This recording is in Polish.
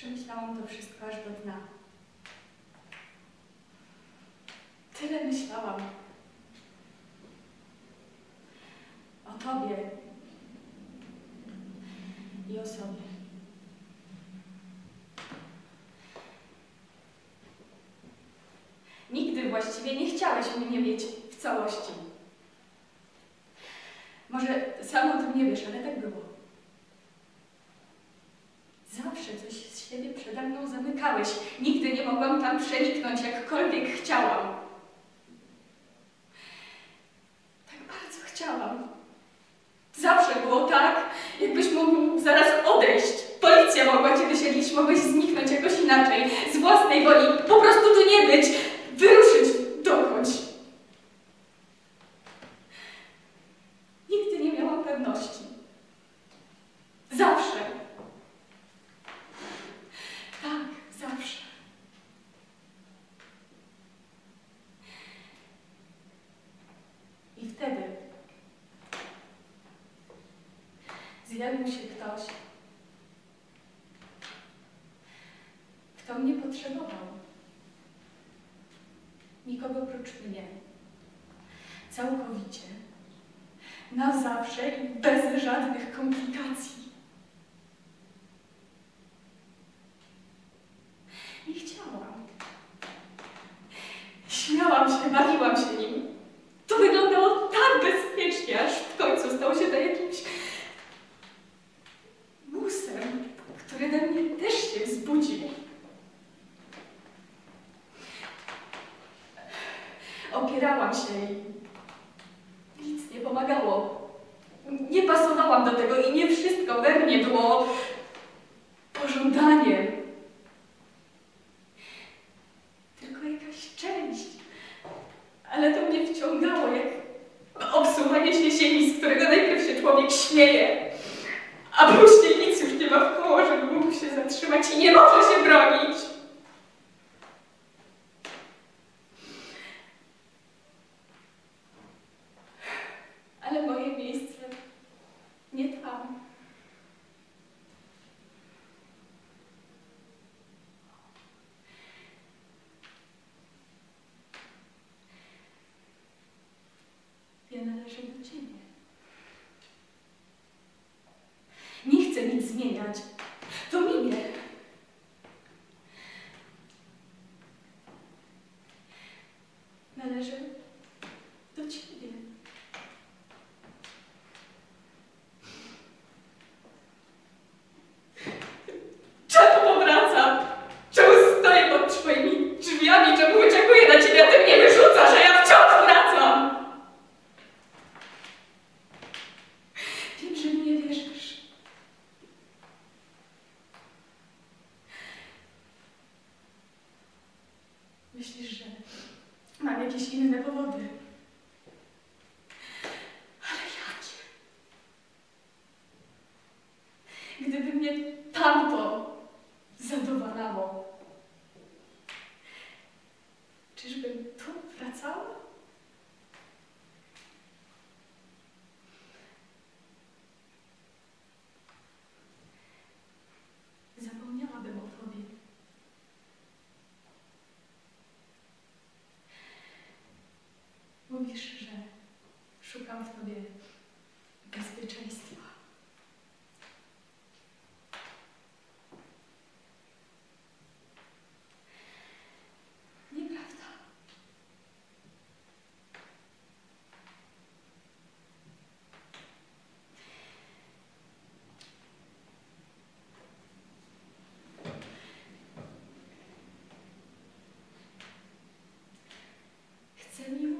Przemyślałam to wszystko aż do dna. Tyle myślałam. O tobie i o sobie. Nigdy właściwie nie chciałeś mnie mieć w całości. Może sam o tym nie wiesz, ale tak było. Zawsze coś z siebie przede mną zamykałeś. Nigdy nie mogłam tam przeniknąć, jakkolwiek chciałam. Tak bardzo chciałam. Zawsze było tak, jakbyś mógł zaraz odejść. Policja mogła cię wysiedlić, mogłeś zniknąć jakoś inaczej, z własnej woli, po prostu tu nie być, wyruszyć dokądś. Nigdy nie miałam pewności. Zawsze. Tak, zawsze. I wtedy zjawił się ktoś, kto mnie potrzebował. Nikogo oprócz mnie. Całkowicie. Na zawsze i bez żadnych komplikacji. Nie chciałam. Śmiałam się, bawiłam się nim. To wyglądało tak bezpiecznie, aż w końcu stał się to jakimś musem, który we mnie też się wzbudził. Opierałam się i nic nie pomagało. Nie pasowałam do tego i nie wszystko we mnie było pożądaniem. Tylko jakaś część. Ale to mnie wciągało jak obsuwanie się ziemi, z którego najpierw się człowiek śmieje, a później nic już nie ma w koło, żeby mógł się zatrzymać i nie może się bronić. Ale moje miejsce nie tam. Ja należę do ciebie. Nie chcę nic zmieniać. To minie. Należę do ciebie. Czemu powracam? Czemu stoję pod twoimi drzwiami? Czemu wyczekuję na ciebie, a ty mnie wyrzucasz, a ja wciąż wracam? Wiem, że mi nie wierzysz. Myślisz, że mam jakieś inne powody. Ale jakie? Gdyby mnie tamto zadowalało, czyżbym tu wracała? Zapomniałabym o tobie. Mówisz, że szukam w tobie bezpieczeństwa. Nieprawda. Chcę miłości.